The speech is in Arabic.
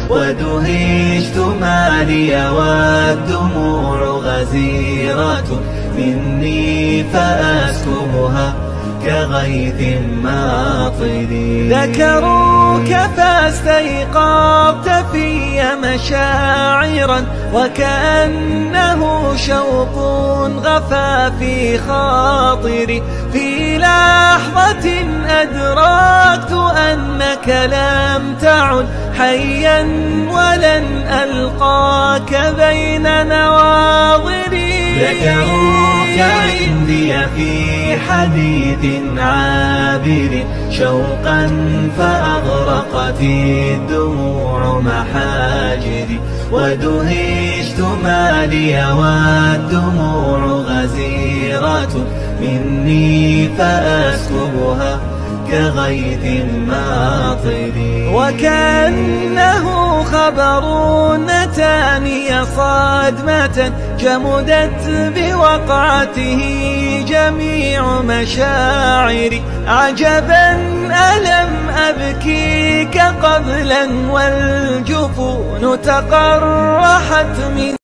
ودهشت ما لي والدموع غزيرة مني فأسكبها كغيث ماطر. ذكروك فاستيقظت في مشاعرا وكأنه شوق غفى في خاطري. في لحظة أدركت أنك لم تعد حيا ولن ألقاك بين نواظري. ذكروك عندي في حديث عابر شوقا فأغرقت الدموع محاجري. ودهشت ما لي والدموع غزيرة مني فأسكبها كغيث ماطر. وكأنه خبر نتاني صدمة جمدت بوقعته جميع مشاعري. عجبا ألم أبكيك قبلا والجفون تقرحت من